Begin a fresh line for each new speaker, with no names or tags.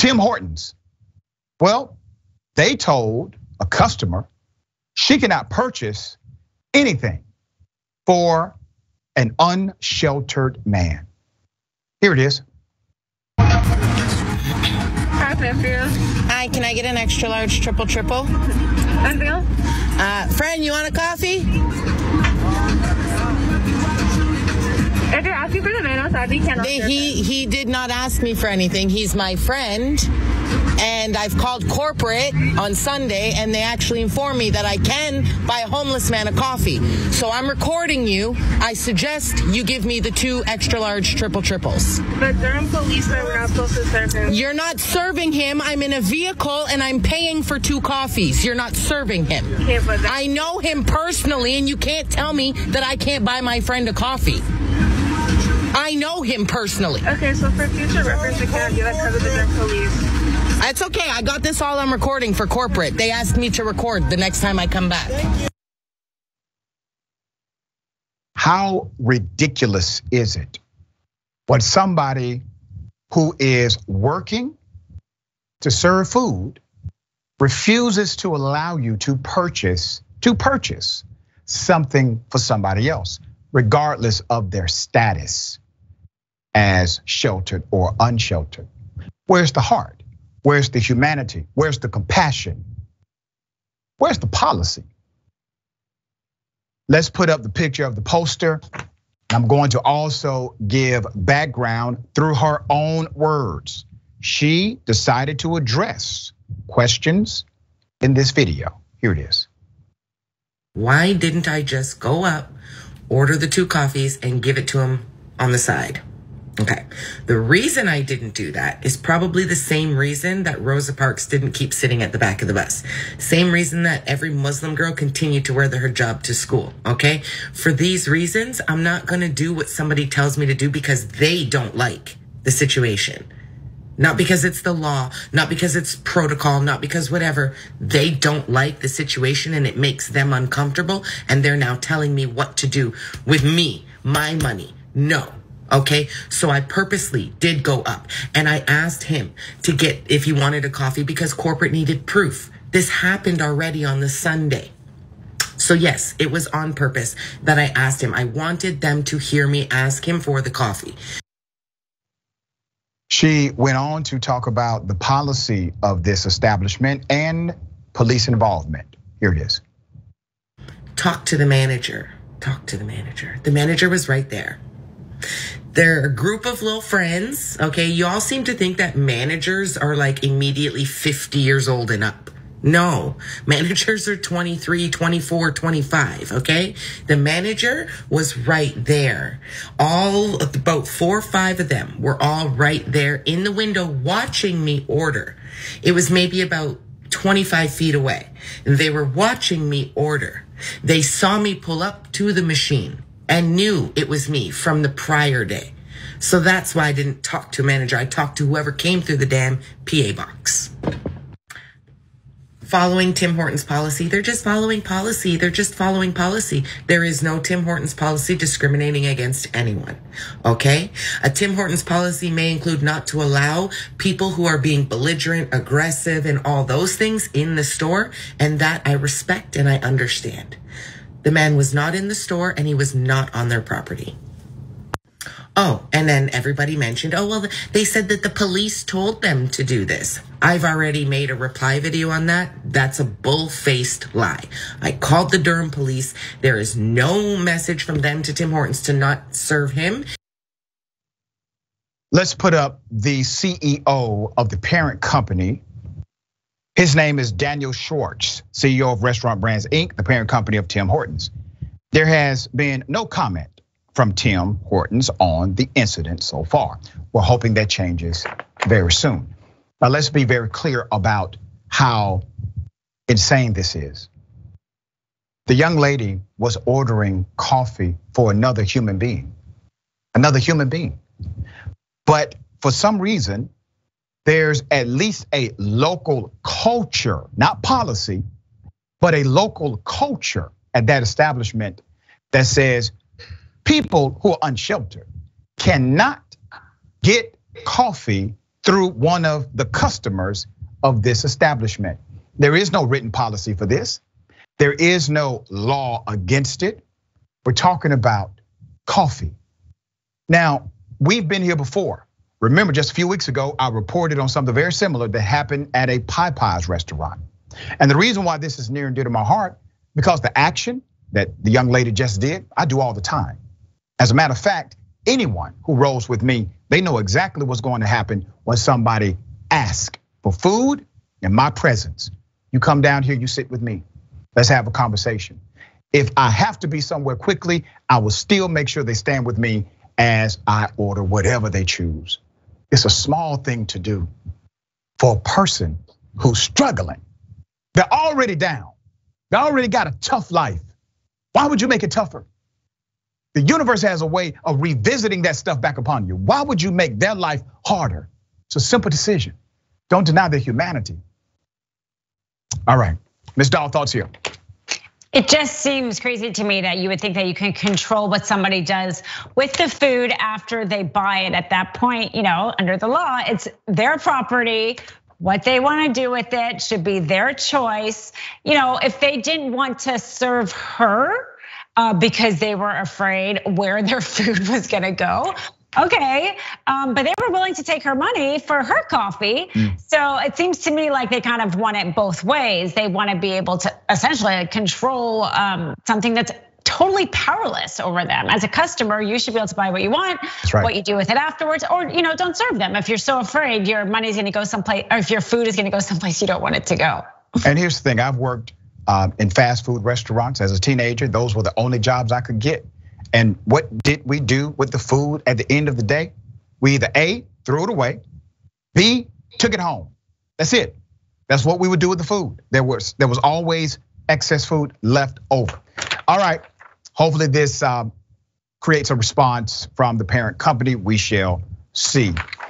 Tim Hortons, well, they told a customer she cannot purchase anything for an unsheltered man. Here it is.
Hi, Fairfield.
Hi, can I get an extra large triple?
Unveil?
Friend, you want a coffee?
If you're asking for the man outside, we cannot.
He did not ask me for anything. He's my friend. And I've called corporate on Sunday, and they actually informed me that I can buy a homeless man a coffee. So I'm recording you. I suggest you give me the 2 extra large triples.
But Durham police are not supposed to serve him.
You're not serving him. I'm in a vehicle, and I'm paying for 2 coffees. You're not serving him.
Okay, but
I know him personally, and you can't tell me that I can't buy my friend a coffee. I know him personally.
Okay, so for future reference, we cannot do that because of the Durham police.
That's okay. I got this all on recording for corporate. They asked me to record the next time I come back.
How ridiculous is it when somebody who is working to serve food refuses to allow you to purchase something for somebody else, regardless of their status as sheltered or unsheltered? Where's the heart? Where's the humanity? Where's the compassion? Where's the policy? Let's put up the picture of the poster. I'm going to also give background through her own words. She decided to address questions in this video. Here it is.
Why didn't I just go up, order the 2 coffees, and give it to him on the side? Okay, the reason I didn't do that is probably the same reason that Rosa Parks didn't keep sitting at the back of the bus. Same reason that every Muslim girl continued to wear the hijab to school, okay? For these reasons, I'm not gonna do what somebody tells me to do because they don't like the situation. Not because it's the law, not because it's protocol, not because whatever. They don't like the situation and it makes them uncomfortable, and they're now telling me what to do with me, my money. No. Okay, so I purposely did go up and I asked him to get if he wanted a coffee because corporate needed proof. This happened already on the Sunday. So yes, it was on purpose that I asked him. I wanted them to hear me ask him for the coffee.
She went on to talk about the policy of this establishment and police involvement. Here it is.
Talk to the manager. Talk to the manager. The manager was right there. They're a group of little friends, okay? You all seem to think that managers are like immediately 50 years old and up. No, managers are 23, 24, 25, okay? The manager was right there. About 4 or 5 of them were all right there in the window watching me order. It was maybe about 25 feet away. They were watching me order. They saw me pull up to the machine and knew it was me from the prior day. So that's why I didn't talk to a manager. I talked to whoever came through the damn PA box. Following Tim Hortons policy, they're just following policy. They're just following policy. There is no Tim Hortons policy discriminating against anyone, okay? A Tim Hortons policy may include not to allow people who are being belligerent, aggressive, and all those things in the store, and that I respect and I understand. The man was not in the store and he was not on their property. Oh, and then everybody mentioned, oh, well, they said that the police told them to do this. I've already made a reply video on that. That's a bull-faced lie. I called the Durham police. There is no message from them to Tim Hortons to not serve him.
Let's put up the CEO of the parent company. His name is Daniel Schwartz, CEO of Restaurant Brands, Inc., the parent company of Tim Hortons. There has been no comment from Tim Hortons on the incident so far. We're hoping that changes very soon. Now let's be very clear about how insane this is. The young lady was ordering coffee for another human being. But for some reason, there's at least a local culture, not policy, but a local culture at that establishment that says people who are unsheltered cannot get coffee through one of the customers of this establishment. There is no written policy for this. There is no law against it. We're talking about coffee. Now, we've been here before. Remember, just a few weeks ago, I reported on something very similar that happened at a Popeyes restaurant. And the reason why this is near and dear to my heart, because the action that the young lady just did, I do all the time. As a matter of fact, anyone who rolls with me, they know exactly what's going to happen when somebody asks for food in my presence. You come down here, you sit with me. Let's have a conversation. If I have to be somewhere quickly, I will still make sure they stand with me as I order whatever they choose. It's a small thing to do for a person who's struggling. They're already down. They already got a tough life. Why would you make it tougher? The universe has a way of revisiting that stuff back upon you. Why would you make their life harder? It's a simple decision. Don't deny their humanity. All right, Ms. Dahl, thoughts here.
It just seems crazy to me that you would think that you can control what somebody does with the food after they buy it. At that point, under the law, it's their property. What they want to do with it should be their choice. If they didn't want to serve her because they were afraid where their food was going to go, okay, but they were willing to take her money for her coffee. So it seems to me like they kind of want it both ways. They want to be able to essentially control something that's totally powerless over them. As a customer, you should be able to buy what you want, what you do with it afterwards, or don't serve them if you're so afraid your money's gonna go someplace, or if your food is gonna go someplace you don't want it to go.
And here's the thing, I've worked in fast food restaurants as a teenager. Those were the only jobs I could get. And what did we do with the food at the end of the day? We either A, threw it away, B, took it home. That's it. That's what we would do with the food. There was always excess food left over. All right, hopefully this creates a response from the parent company. We shall see.